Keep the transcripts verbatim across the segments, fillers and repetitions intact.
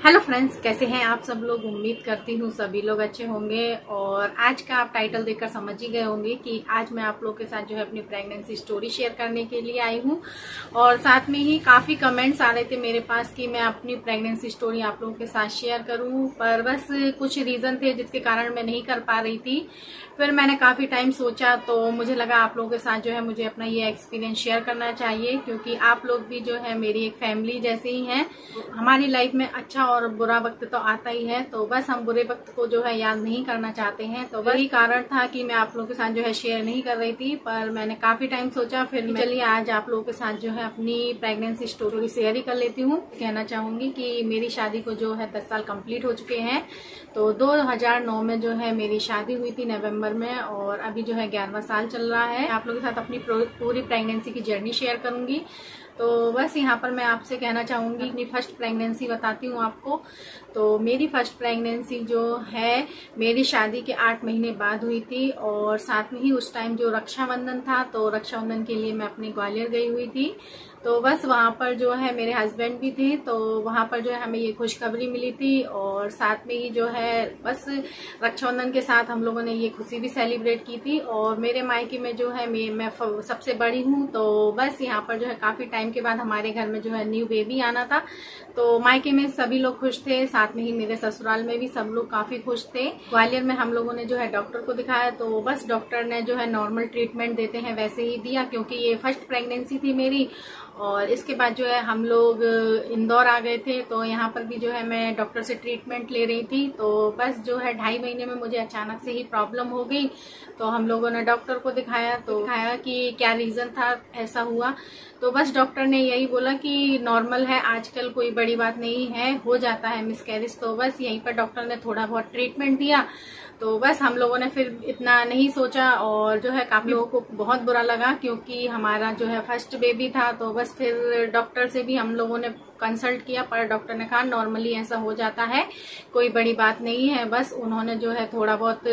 Hello friends, कैसे हैं आप सब लोग। उम्मीद करती हूँ सभी लोग अच्छे होंगे। और आज का आप टाइटल देखकर समझ ही गए होंगे कि आज मैं आप लोगों के साथ जो है अपनी प्रेगनेंसी स्टोरी शेयर करने के लिए आई हूँ। और साथ में ही काफी कमेंट्स आ रहे थे मेरे पास कि मैं अपनी प्रेगनेंसी स्टोरी आप लोगों के साथ शेयर करूँ, पर बस कुछ रीजन थे जिसके कारण मैं नहीं कर पा रही थी। फिर मैंने काफी टाइम सोचा तो मुझे लगा आप लोगों के साथ जो है मुझे अपना ये एक्सपीरियंस शेयर करना चाहिए, क्योंकि आप लोग भी जो है मेरी एक फैमिली जैसे ही हैं। हमारी लाइफ में अच्छा और बुरा वक्त तो आता ही है, तो बस हम बुरे वक्त को जो है याद नहीं करना चाहते हैं। तो वही कारण था कि मैं आप लोगों के साथ जो है शेयर नहीं कर रही थी, पर मैंने काफी टाइम सोचा फिर चलिए आज आप लोगों के साथ जो है अपनी प्रेगनेंसी स्टोरी शेयर ही कर लेती हूँ। कहना चाहूंगी कि मेरी शादी को जो है दस साल कंप्लीट हो चुके हैं। तो दो हज़ार नौ में जो है मेरी शादी हुई थी नवंबर में, और अभी जो है ग्यारहवां साल चल रहा है। आप लोगों के साथ अपनी पूरी प्रेगनेंसी की जर्नी शेयर करूंगी। तो बस यहाँ पर मैं आपसे कहना चाहूंगी अपनी फर्स्ट प्रेगनेंसी बताती हूँ आपको। तो मेरी फर्स्ट प्रेगनेंसी जो है मेरी शादी के आठ महीने बाद हुई थी, और साथ में ही उस टाइम जो रक्षाबंधन था, तो रक्षाबंधन के लिए मैं अपने ग्वालियर गई हुई थी। तो बस वहां पर जो है मेरे हस्बैंड भी थे, तो वहां पर जो है हमें ये खुशखबरी मिली थी। और साथ में ही जो है बस रक्षाबंधन के साथ हम लोगों ने ये खुशी भी सेलिब्रेट की थी। और मेरे मायके में जो है मैं, मैं सबसे बड़ी हूँ, तो बस यहाँ पर जो है काफी टाइम के बाद हमारे घर में जो है न्यू बेबी आना था। तो मायके में सभी लोग खुश थे, साथ में ही मेरे ससुराल में भी सब लोग काफी खुश थे। ग्वालियर में हम लोगों ने जो है डॉक्टर को दिखाया, तो बस डॉक्टर ने जो है नॉर्मल ट्रीटमेंट देते हैं वैसे ही दिया, क्योंकि ये फर्स्ट प्रेगनेंसी थी मेरी। और इसके बाद जो है हम लोग इंदौर आ गए थे, तो यहाँ पर भी जो है मैं डॉक्टर से ट्रीटमेंट ले रही थी। तो बस जो है ढाई महीने में मुझे अचानक से ही प्रॉब्लम हो गई। तो हम लोगों ने डॉक्टर को दिखाया, तो दिखाया कि क्या रीजन था ऐसा हुआ। तो बस डॉक्टर ने यही बोला कि नॉर्मल है, आजकल कोई बड़ी बात नहीं है, हो जाता है मिसकैरेज। तो बस यहीं पर डॉक्टर ने थोड़ा बहुत ट्रीटमेंट दिया। तो बस हम लोगों ने फिर इतना नहीं सोचा, और जो है काफी लोगों को बहुत बुरा लगा, क्योंकि हमारा जो है फर्स्ट बेबी था। तो बस फिर डॉक्टर से भी हम लोगों ने कंसल्ट किया, पर डॉक्टर ने कहा नॉर्मली ऐसा हो जाता है, कोई बड़ी बात नहीं है। बस उन्होंने जो है थोड़ा बहुत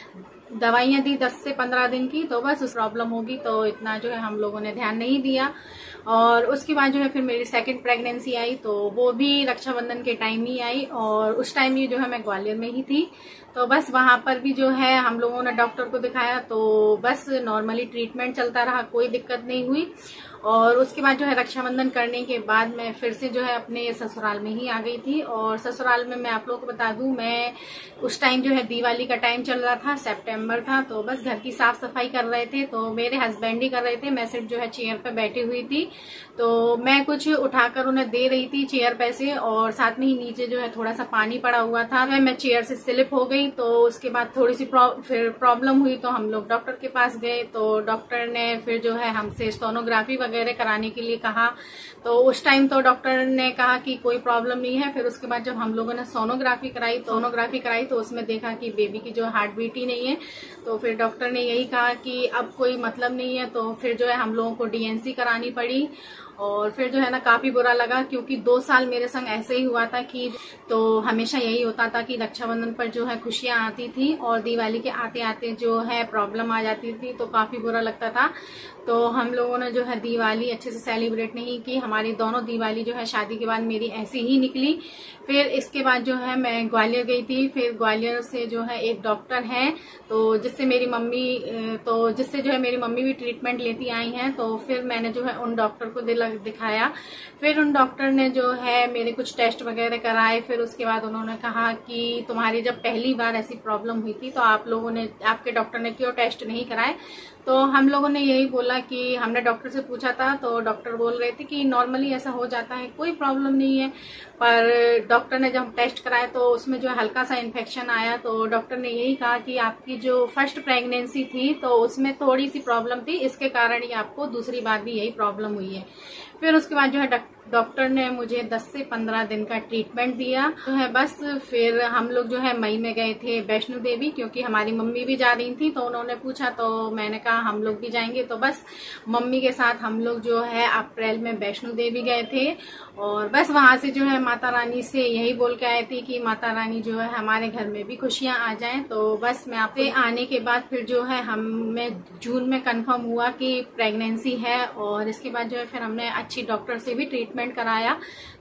दवाइयां दी दस से पंद्रह दिन की, तो बस उस प्रॉब्लम होगी, तो इतना जो है हम लोगों ने ध्यान नहीं दिया। और उसके बाद जो है फिर मेरी सेकंड प्रेगनेंसी आई, तो वो भी रक्षाबंधन के टाइम ही आई, और उस टाइम ये जो है मैं ग्वालियर में ही थी। तो बस वहां पर भी जो है हम लोगों ने डॉक्टर को दिखाया, तो बस नॉर्मली ट्रीटमेंट चलता रहा, कोई दिक्कत नहीं हुई। और उसके बाद जो है रक्षाबंधन करने के बाद मैं फिर से जो है अपने ससुराल में ही आ गई थी। और ससुराल में मैं आप लोगों को बता दूं, मैं उस टाइम जो है दिवाली का टाइम चल रहा था, सितंबर था। तो बस घर की साफ सफाई कर रहे थे, तो मेरे हस्बैंड ही कर रहे थे, मैं सिर्फ जो है चेयर पे बैठी हुई थी। तो मैं कुछ उठाकर उन्हें दे रही थी चेयर पे से, और साथ में ही नीचे जो है थोड़ा सा पानी पड़ा हुआ था, मैं चेयर से स्लिप हो गई। तो उसके बाद थोड़ी सी फिर प्रॉब्लम हुई, तो हम लोग डॉक्टर के पास गए। तो डॉक्टर ने फिर जो है हमसे सोनोग्राफी वगैरह कराने के लिए कहा। तो उस टाइम तो डॉक्टर ने कहा कि कोई प्रॉब्लम नहीं है। फिर उसके बाद जब हम लोगों ने सोनोग्राफी कराई सोनोग्राफी कराई तो उसमें देखा कि बेबी की जो हार्ट बीट ही नहीं है। तो फिर डॉक्टर ने यही कहा कि अब कोई मतलब नहीं है। तो फिर जो है हम लोगों को डीएनसी करानी पड़ी। और फिर जो है ना काफी बुरा लगा, क्योंकि दो साल मेरे संग ऐसे ही हुआ था कि तो हमेशा यही होता था कि रक्षाबंधन पर जो है खुशियां आती थी, और दिवाली के आते आते जो है प्रॉब्लम आ जाती थी, तो काफी बुरा लगता था। तो हम लोगों ने जो है दिवाली अच्छे से सेलिब्रेट नहीं की। हमारी दोनों दिवाली जो है शादी के बाद मेरी ऐसी ही निकली। फिर इसके बाद जो है मैं ग्वालियर गई थी। फिर ग्वालियर से जो है एक डॉक्टर है, तो जिससे मेरी मम्मी तो जिससे जो है मेरी मम्मी भी ट्रीटमेंट लेती आई हैं। तो फिर मैंने जो है उन डॉक्टर को दिखाया। फिर उन डॉक्टर ने जो है मेरे कुछ टेस्ट वगैरह कराए। फिर उसके बाद उन्होंने कहा कि तुम्हारी जब पहली बार ऐसी प्रॉब्लम हुई थी, तो आप लोगों ने आपके डॉक्टर ने क्यों टेस्ट नहीं कराए। तो हम लोगों ने यही बोला कि हमने डॉक्टर से पूछा था, तो डॉक्टर बोल रहे थे कि नॉर्मली ऐसा हो जाता है, कोई प्रॉब्लम नहीं है। पर डॉक्टर ने जब टेस्ट कराया तो उसमें जो हल्का सा इन्फेक्शन आया। तो डॉक्टर ने यही कहा कि आपकी जो फर्स्ट प्रेगनेंसी थी तो उसमें थोड़ी सी प्रॉब्लम थी, इसके कारण ही आपको दूसरी बार भी यही प्रॉब्लम हुई है। फिर उसके बाद जो है डॉक्टर ने मुझे दस से पंद्रह दिन का ट्रीटमेंट दिया। तो है बस फिर हम लोग जो है मई में गए थे वैष्णो देवी, क्योंकि हमारी मम्मी भी जा रही थी। तो उन्होंने पूछा, तो मैंने कहा हम लोग भी जाएंगे। तो बस मम्मी के साथ हम लोग जो है अप्रैल में वैष्णो देवी गए थे। और बस वहां से जो है माता रानी से यही बोल के आए थे कि माता रानी जो है हमारे घर में भी खुशियां आ जाएं। तो बस मैं आपसे आने के बाद फिर जो है हमें जून में कंफर्म हुआ कि प्रेगनेंसी है। और इसके बाद जो है फिर हमने अच्छी डॉक्टर से भी ट्रीटमेंट कराया।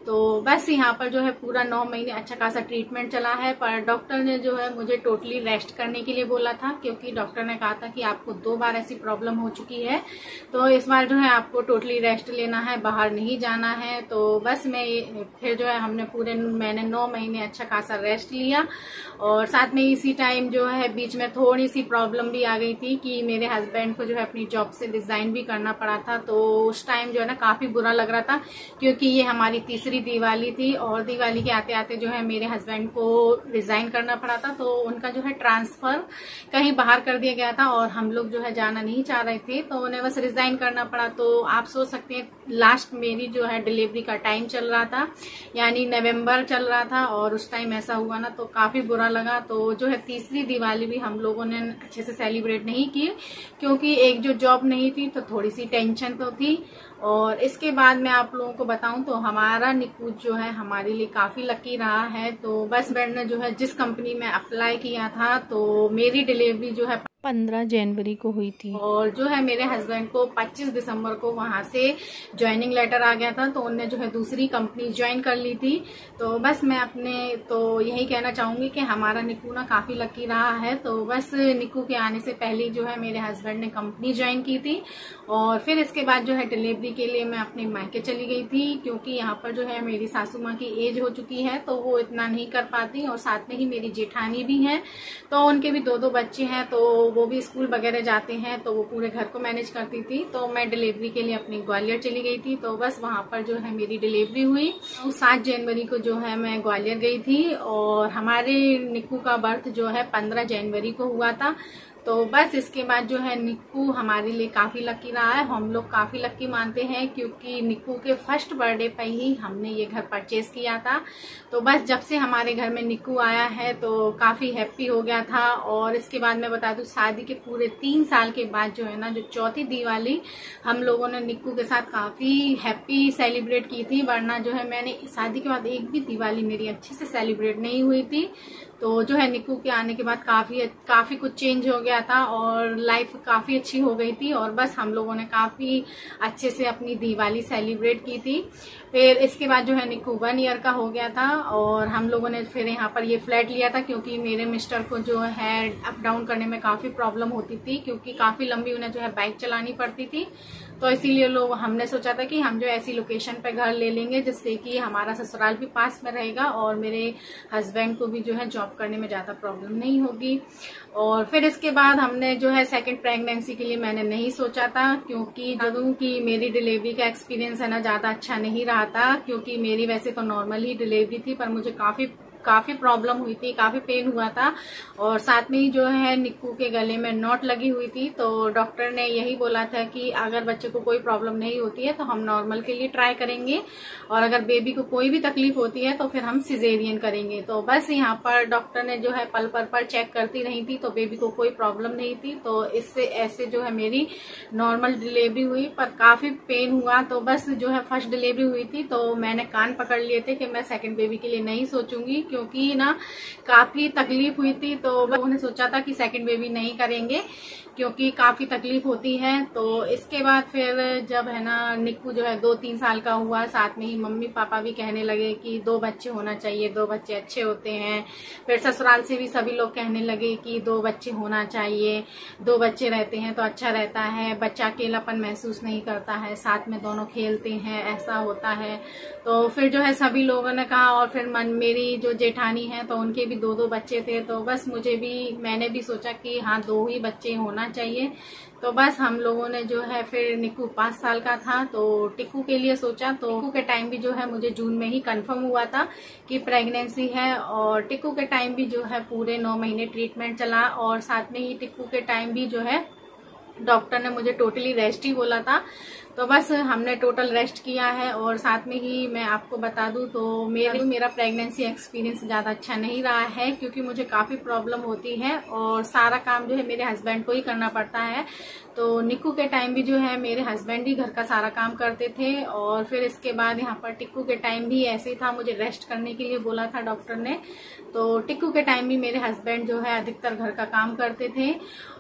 तो बस यहाँ पर जो है पूरा नौ महीने अच्छा खासा ट्रीटमेंट चला है, पर डॉक्टर ने जो है मुझे टोटली रेस्ट करने के लिए बोला था, क्योंकि डॉक्टर ने कहा था कि आपको दो बार ऐसी प्रॉब्लम हो चुकी है, तो इस बार जो है आपको टोटली रेस्ट लेना है, बाहर नहीं जाना है। तो बस मैं फिर जो है हमने पूरे मैंने नौ महीने अच्छा खासा रेस्ट लिया, और साथ में इसी टाइम जो है बीच में थोड़ी सी प्रॉब्लम भी आ गई थी कि मेरे हस्बैंड को जो है अपनी जॉब से रिजाइन भी करना पड़ा था। तो उस टाइम जो है ना काफी बुरा लग रहा था, क्योंकि ये हमारी तीसरी दिवाली थी, और दिवाली के आते आते जो है मेरे हस्बैंड को रिजाइन करना पड़ा था। तो उनका जो है ट्रांसफर कहीं बाहर कर दिया गया था, और हम लोग जो है जाना नहीं चाह रहे थे, तो उन्हें बस रिजाइन करना पड़ा। तो आप सोच सकते हैं लास्ट मेरी जो है डिलीवरी का टाइम चल रहा था, यानी नवंबर चल रहा था, और उस टाइम ऐसा हुआ ना, तो काफी बुरा लगा। तो जो है तीसरी दिवाली भी हम लोगों ने अच्छे से सेलिब्रेट नहीं की, क्योंकि एक जो जॉब नहीं थी तो थोड़ी सी टेंशन तो थी। और इसके बाद मैं आप लोगों को बताऊं तो हमारा निकू जो है हमारे लिए काफी लकी रहा है। तो बस बैंड ने जो है जिस कंपनी में अप्लाई किया था, तो मेरी डिलीवरी जो है पंद्रह जनवरी को हुई थी, और जो है मेरे हस्बैंड को पच्चीस दिसंबर को वहां से ज्वाइनिंग लेटर आ गया था, तो उनने जो है दूसरी कंपनी ज्वाइन कर ली थी। तो बस मैं अपने तो यही कहना चाहूंगी कि हमारा निकू ना काफी लकी रहा है। तो बस निकू के आने से पहले जो है मेरे हस्बैंड ने कंपनी ज्वाइन की थी, और फिर इसके बाद जो है डिलीवरी के लिए मैं अपने मायके चली गई थी, क्योंकि यहाँ पर जो है मेरी सासू माँ की एज हो चुकी है, तो वो इतना नहीं कर पाती, और साथ में ही मेरी जेठानी भी है, तो उनके भी दो दो बच्चे हैं, तो वो भी स्कूल वगैरह जाते हैं, तो वो पूरे घर को मैनेज करती थी। तो मैं डिलीवरी के लिए अपनी ग्वालियर चली गई थी। तो बस वहां पर जो है मेरी डिलीवरी हुई। तो सात जनवरी को जो है मैं ग्वालियर गई थी, और हमारे निक्कू का बर्थ जो है पंद्रह जनवरी को हुआ था। तो बस इसके बाद जो है निक्कू हमारे लिए काफी लकी रहा है। हम लोग काफी लकी मानते हैं, क्योंकि निक्कू के फर्स्ट बर्थडे पर ही हमने ये घर परचेज किया था। तो बस जब से हमारे घर में निक्कू आया है तो काफी हैप्पी हो गया था। और इसके बाद मैं बता दूं, शादी के पूरे तीन साल के बाद जो है ना, जो चौथी दिवाली हम लोगों ने निक्कू के साथ काफी हैप्पी सेलिब्रेट की थी, वरना जो है मैंने शादी के बाद एक भी दिवाली मेरी अच्छे से सेलिब्रेट नहीं हुई थी। तो जो है निक्कू के आने के बाद काफी काफी कुछ चेंज हो गया था, और लाइफ काफी अच्छी हो गई थी, और बस हम लोगों ने काफी अच्छे से अपनी दिवाली सेलिब्रेट की थी। फिर इसके बाद जो है निक्कू वन ईयर का हो गया था, और हम लोगों ने फिर यहाँ पर ये फ्लैट लिया था, क्योंकि मेरे मिस्टर को जो है अप डाउन करने में काफी प्रॉब्लम होती थी, क्योंकि काफी लंबी उन्हें जो है बाइक चलानी पड़ती थी। तो इसीलिए लोग हमने सोचा था कि हम जो ऐसी लोकेशन पे घर ले लेंगे, जिससे कि हमारा ससुराल भी पास में रहेगा, और मेरे हस्बैंड को भी जो है जॉब करने में ज्यादा प्रॉब्लम नहीं होगी। और फिर इसके बाद हमने जो है सेकंड प्रेगनेंसी के लिए मैंने नहीं सोचा था, क्योंकि जो कि मेरी डिलीवरी का एक्सपीरियंस है ना ज्यादा अच्छा नहीं रहा था, क्योंकि मेरी वैसे तो नॉर्मल ही डिलीवरी थी, पर मुझे काफी काफी प्रॉब्लम हुई थी, काफी पेन हुआ था, और साथ में ही जो है निक्कू के गले में नॉट लगी हुई थी। तो डॉक्टर ने यही बोला था कि अगर बच्चे को कोई प्रॉब्लम नहीं होती है तो हम नॉर्मल के लिए ट्राई करेंगे, और अगर बेबी को कोई भी तकलीफ होती है तो फिर हम सिजेरियन करेंगे। तो बस यहाँ पर डॉक्टर ने जो है पल पल पर चेक करती रही थी, तो बेबी को कोई प्रॉब्लम नहीं थी। तो इससे ऐसे जो है मेरी नॉर्मल डिलीवरी हुई, पर काफी पेन हुआ। तो बस जो है फर्स्ट डिलीवरी हुई थी, तो मैंने कान पकड़ लिए थे कि मैं सेकंड बेबी के लिए नहीं सोचूंगी, क्योंकि ना काफी तकलीफ हुई थी। तो लोगों ने सोचा था कि सेकंड बेबी नहीं करेंगे, क्योंकि काफी तकलीफ होती है। तो इसके बाद फिर जब है ना निक्कू जो है दो तीन साल का हुआ, साथ में ही मम्मी पापा भी कहने लगे कि दो बच्चे होना चाहिए, दो बच्चे अच्छे होते हैं। फिर ससुराल से भी सभी लोग कहने लगे कि दो बच्चे होना चाहिए, दो बच्चे रहते हैं तो अच्छा रहता है, बच्चा अकेलापन महसूस नहीं करता है, साथ में दोनों खेलते हैं, ऐसा होता है। तो फिर जो है सभी लोगों ने कहा, और फिर मन मेरी जो जेठानी है तो उनके भी दो दो बच्चे थे। तो बस मुझे भी मैंने भी सोचा कि हाँ दो ही बच्चे होना चाहिए। तो बस हम लोगों ने जो है फिर निक्कू पांच साल का था तो टिक्कू के लिए सोचा। तो टिक्कू के टाइम भी जो है मुझे जून में ही कंफर्म हुआ था कि प्रेगनेंसी है, और टिक्कू के टाइम भी जो है पूरे नौ महीने ट्रीटमेंट चला, और साथ में ही टिक्कू के टाइम भी जो है डॉक्टर ने मुझे टोटली रेस्ट ही बोला था। तो बस हमने टोटल रेस्ट किया है। और साथ में ही मैं आपको बता दूं तो मेरे मेरा प्रेगनेंसी एक्सपीरियंस ज्यादा अच्छा नहीं रहा है, क्योंकि मुझे काफी प्रॉब्लम होती है और सारा काम जो है मेरे हस्बैंड को ही करना पड़ता है। तो निक्कू के टाइम भी जो है मेरे हस्बैंड ही घर का सारा काम करते थे, और फिर इसके बाद यहाँ पर टिक्कू के टाइम भी ऐसे ही था, मुझे रेस्ट करने के लिए बोला था डॉक्टर ने। तो टिक्कू के टाइम भी मेरे हस्बैंड जो है अधिकतर घर का काम करते थे।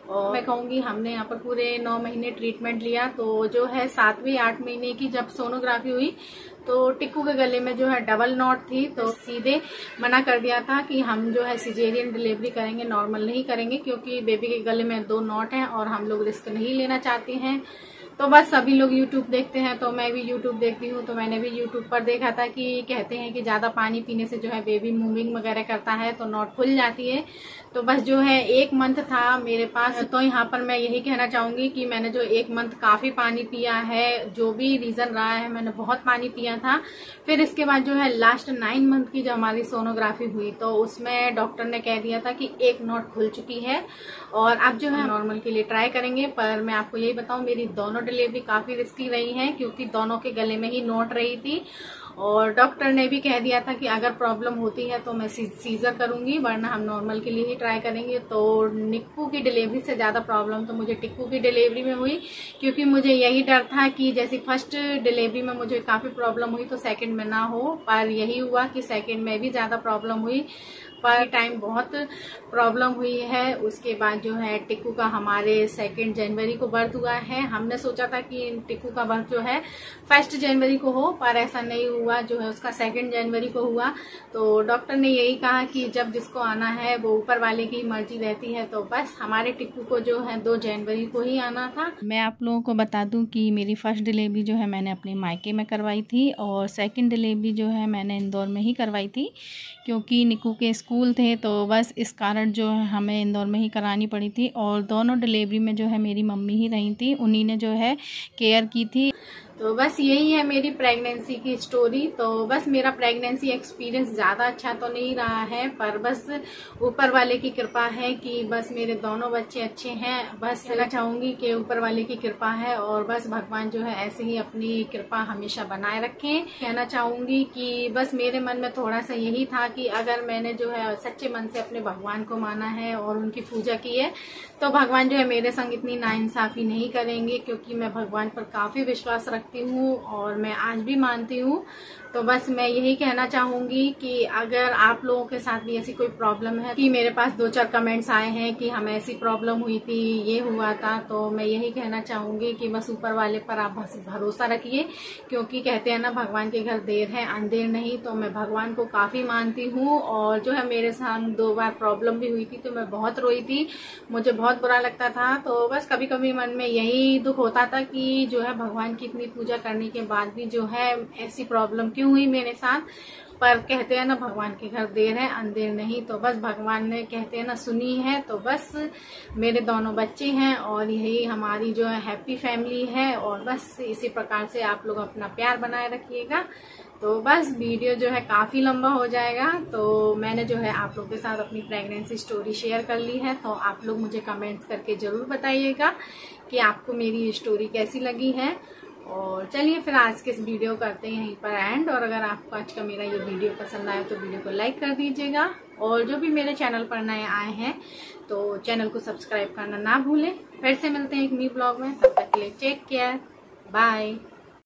और मैं कहूँगी हमने यहाँ पर पूरे नौ महीने ट्रीटमेंट लिया। तो जो है सातवीं आठ महीने की जब सोनोग्राफी हुई तो टिक्कू के गले में जो है डबल नॉट थी, तो सीधे मना कर दिया था कि हम जो है सिजेरियन डिलीवरी करेंगे, नॉर्मल नहीं करेंगे, क्योंकि बेबी के गले में दो नॉट हैं और हम लोग रिस्क नहीं लेना चाहते हैं। तो बस सभी लोग यूट्यूब देखते हैं तो मैं भी यूट्यूब देखती हूँ, तो मैंने भी यूट्यूब पर देखा था कि कहते हैं कि ज्यादा पानी पीने से जो है बेबी मूविंग वगैरह करता है तो नॉट खुल जाती है। तो बस जो है एक मंथ था मेरे पास, तो यहाँ पर मैं यही कहना चाहूंगी कि मैंने जो एक मंथ काफी पानी पिया है, जो भी रीजन रहा है मैंने बहुत पानी पिया था। फिर इसके बाद जो है लास्ट नाइन मंथ की जो हमारी सोनोग्राफी हुई तो उसमें डॉक्टर ने कह दिया था कि एक नॉट खुल चुकी है और अब जो है नॉर्मल के लिए ट्राई करेंगे। पर मैं आपको यही बताऊं मेरी दोनों डिलीवरी काफी रिस्की रही है, क्योंकि दोनों के गले में ही नोट रही थी और डॉक्टर ने भी कह दिया था कि अगर प्रॉब्लम होती है तो मैं सीजर करूंगी, वरना हम नॉर्मल के लिए ही ट्राई करेंगे। तो निक्कू की डिलीवरी से ज्यादा प्रॉब्लम तो मुझे टिक्कू की डिलीवरी में हुई, क्योंकि मुझे यही डर था कि जैसे फर्स्ट डिलीवरी में मुझे काफी प्रॉब्लम हुई तो सेकंड में ना हो, पर यही हुआ कि सेकंड में भी ज्यादा प्रॉब्लम हुई। पर टाइम बहुत प्रॉब्लम हुई है। उसके बाद जो है टिक्कू का हमारे सेकेंड जनवरी को बर्थ हुआ है। हमने सोचा था कि टिक्कू का बर्थ जो है फर्स्ट जनवरी को हो, पर ऐसा नहीं हुआ, जो है उसका सेकेंड जनवरी को हुआ। तो डॉक्टर ने यही कहा कि जब जिसको आना है वो ऊपर वाले की मर्जी रहती है। तो बस हमारे टिक्कू को जो है दो जनवरी को ही आना था। मैं आप लोगों को बता दूं कि मेरी फर्स्ट डिलीवरी जो है मैंने अपने मायके में करवाई थी और सेकंड डिलीवरी जो है मैंने इंदौर में ही करवाई थी, क्योंकि निक्कू के स्कूल थे तो बस इस कारण जो है हमें इंदौर में ही करानी पड़ी थी। और दोनों डिलीवरी में जो है मेरी मम्मी ही रही थी, उन्हीं ने जो है केयर की थी। तो बस यही है मेरी प्रेगनेंसी की स्टोरी। तो बस मेरा प्रेगनेंसी एक्सपीरियंस ज़्यादा अच्छा तो नहीं रहा है, पर बस ऊपर वाले की कृपा है कि बस मेरे दोनों बच्चे अच्छे हैं। बस कहना चाहूँगी कि ऊपर वाले की कृपा है और बस भगवान जो है ऐसे ही अपनी कृपा हमेशा बनाए रखें। कहना चाहूँगी कि बस मेरे मन में थोड़ा सा यही था कि अगर मैंने जो है सच्चे मन से अपने भगवान को माना है और उनकी पूजा की है तो भगवान जो है मेरे संग इतनी नाइंसाफी नहीं करेंगे, क्योंकि मैं भगवान पर काफ़ी विश्वास रखती हूँ और मैं आज भी मानती हूँ। तो बस मैं यही कहना चाहूंगी कि अगर आप लोगों के साथ भी ऐसी कोई प्रॉब्लम है, कि मेरे पास दो चार कमेंट्स आए हैं कि हमें ऐसी प्रॉब्लम हुई थी, ये हुआ था, तो मैं यही कहना चाहूंगी कि बस ऊपर वाले पर आप भरोसा रखिए, क्योंकि कहते हैं ना भगवान के घर देर है अंधेर नहीं। तो मैं भगवान को काफी मानती हूँ और जो है मेरे साथ दो बार प्रॉब्लम भी हुई थी तो मैं बहुत रोई थी, मुझे बहुत बुरा लगता था। तो बस कभी कभी मन में यही दुख होता था कि जो है भगवान की इतनी पूजा करने के बाद भी जो है ऐसी प्रॉब्लम क्यों हुई मेरे साथ। पर कहते हैं ना भगवान के घर देर है अंधेर नहीं, तो बस भगवान ने कहते हैं ना सुनी है। तो बस मेरे दोनों बच्चे हैं और यही हमारी जो है हैप्पी फैमिली है और बस इसी प्रकार से आप लोग अपना प्यार बनाए रखिएगा। तो बस वीडियो जो है काफी लंबा हो जाएगा, तो मैंने जो है आप लोग के साथ अपनी प्रेगनेंसी स्टोरी शेयर कर ली है। तो आप लोग मुझे कमेंट्स करके जरूर बताइएगा कि आपको मेरी स्टोरी कैसी लगी है। और चलिए फिर आज के इस वीडियो करते हैं यहीं पर एंड। और अगर आपको आज का मेरा ये वीडियो पसंद आया तो वीडियो को लाइक कर दीजिएगा और जो भी मेरे चैनल पर नए आए हैं तो चैनल को सब्सक्राइब करना ना भूलें। फिर से मिलते हैं एक न्यू ब्लॉग में, तब तक के लिए टेक केयर, बाय।